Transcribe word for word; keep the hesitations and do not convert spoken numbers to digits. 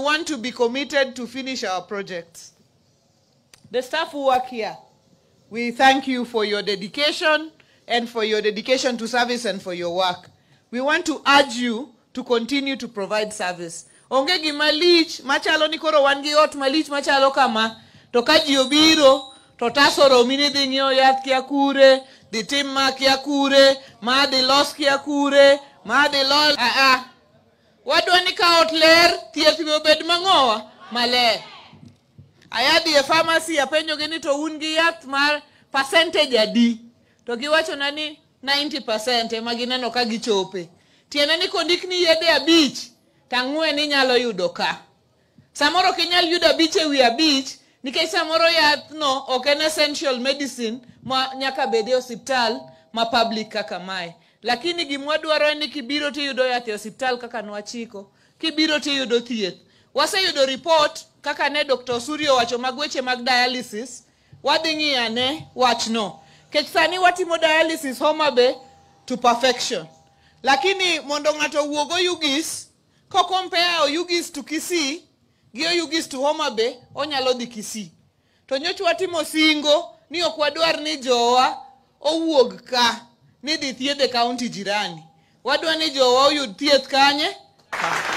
want to be committed to finish our projects. The staff who work here, we thank you for your dedication and for your dedication to service and for your work. We want to urge you to continue to provide service. Onge gima lich machalo ni koro wan gi ot malich machalo kama to ka ji obiro to tasoro mini dhi ng'iewo yath kia kure, dhi tim ma kia kure, ma dhi los kia kure, ma dhi los a a wadwa ni ka ot ler thieth be obed mang'owa maler. Ayadhi e pharmacy apenjo gi ni to un gi yath mar percentage adi, to giwacho na ni ninety percent ema gineno ka gichope. Tiene ni kondik ni yedhe abich tang'we ni nyalo yudo ka. Samoro kinyal yudo abich e wi abich nikech samoro yath no ok en essential medicine ma nyaka bede hospital ma public kaka mae. Lakini gimwa dwaro ni kibiro ti yudo yath e hospital kaka nwachiko, kibiro ti yudo thieth. Wase yudo report kaka ne Doctor Suryo wacho magweche mag dialysis, wadhi ng'iyane wachno. Kech sani watimo dialysis Homabay to perfection. Lakini mondo ng'ato wuogo Ugis, ko compare Ugis to Kisii, gi Ugis to Homabay, onyalo dhi Kisii. To nyocha watimo singo ni ok wadwar ni jowa owuog ka ni dhi thiedhe kaunti jirani. Wadwa ni jowa oyud thieth kanye?